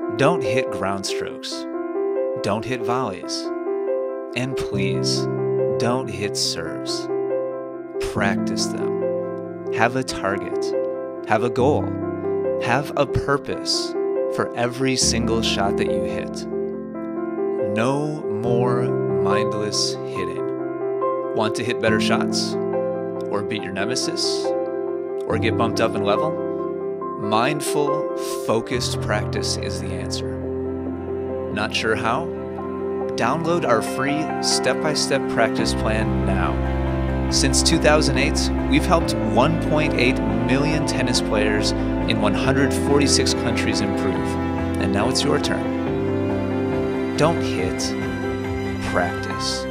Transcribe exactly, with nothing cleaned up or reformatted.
Don't hit ground strokes. Don't hit volleys. And please, don't hit serves. Practice them. Have a target. Have a goal. Have a purpose for every single shot that you hit. No more mindless hitting. Want to hit better shots? Or beat your nemesis? Or get bumped up in level? Mindful, focused practice is the answer. Not sure how? Download our free step-by-step practice plan now. Since two thousand eight, we've helped one point eight million tennis players in one hundred forty-six countries improve. And now it's your turn. Don't hit, practice.